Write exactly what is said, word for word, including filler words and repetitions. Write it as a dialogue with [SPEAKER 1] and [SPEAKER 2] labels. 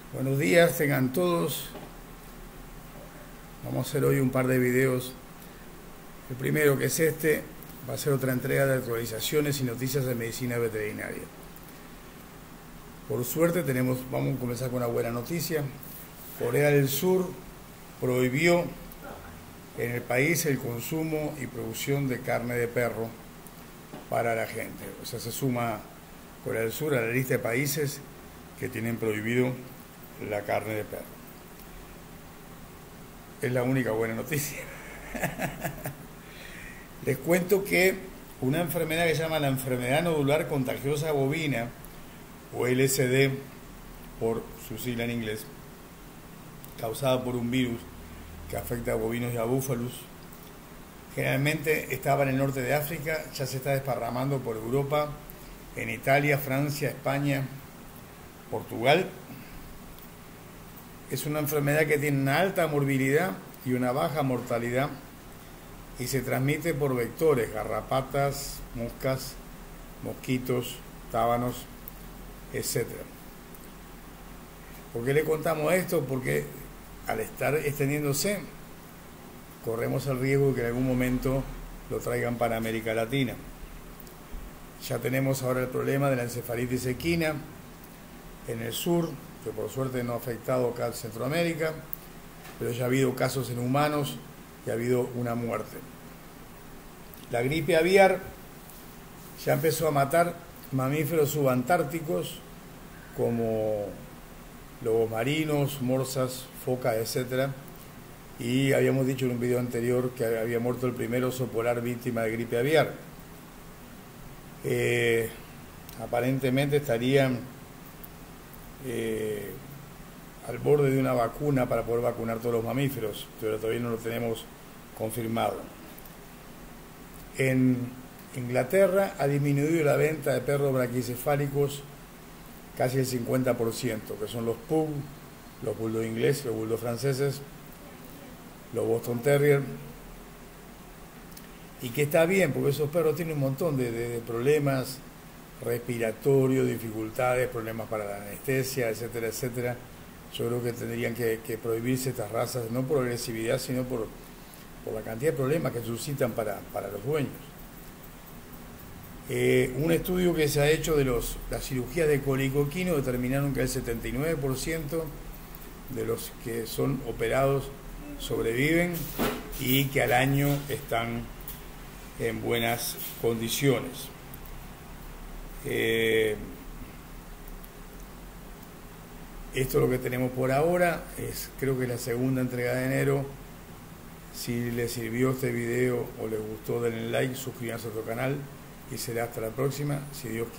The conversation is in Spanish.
[SPEAKER 1] Buenos días, tengan todos. Vamos a hacer hoy un par de videos. El primero, que es este, va a ser otra entrega de actualizaciones y noticias de medicina veterinaria. Por suerte tenemos, vamos a comenzar con una buena noticia. Corea del Sur prohibió en el país el consumo y producción de carne de perro para la gente. O sea, se suma Corea del Sur a la lista de países que tienen prohibido la carne de perro. Es la única buena noticia. Les cuento que una enfermedad que se llama la enfermedad nodular contagiosa bovina, o L S D por su sigla en inglés, causada por un virus que afecta a bovinos y a búfalos, generalmente estaba en el norte de África, ya se está desparramando por Europa, en Italia, Francia, España, Portugal. Es una enfermedad que tiene una alta morbilidad y una baja mortalidad y se transmite por vectores, garrapatas, moscas, mosquitos, tábanos, etcétera. ¿Por qué le contamos esto? Porque al estar extendiéndose, corremos el riesgo de que en algún momento lo traigan para América Latina. Ya tenemos ahora el problema de la encefalitis equina en el sur, que por suerte no ha afectado acá en Centroamérica, pero ya ha habido casos en humanos y ha habido una muerte. La gripe aviar ya empezó a matar mamíferos subantárticos como lobos marinos, morsas, focas, etcétera. Y habíamos dicho en un video anterior que había muerto el primer oso polar víctima de gripe aviar. Eh, aparentemente estarían eh, al borde de una vacuna para poder vacunar todos los mamíferos, pero todavía no lo tenemos confirmado. En Inglaterra ha disminuido la venta de perros braquicefálicos casi el cincuenta por ciento, que son los pug, los bulldog ingleses, los bulldog franceses, los Boston Terrier, y que está bien, porque esos perros tienen un montón de, de, de problemas respiratorios, dificultades, problemas para la anestesia, etcétera, etcétera. Yo creo que tendrían que, que prohibirse estas razas, no por agresividad, sino por, por la cantidad de problemas que suscitan para, para los dueños. Eh, un estudio que se ha hecho de los, las cirugías de cólico equino determinaron que el setenta y nueve por ciento de los que son operados sobreviven y que al año están en buenas condiciones. Eh, esto es lo que tenemos por ahora. Es, creo que es la segunda entrega de enero. Si les sirvió este video o les gustó, denle like, suscríbanse a nuestro canal y será hasta la próxima, si Dios quiere.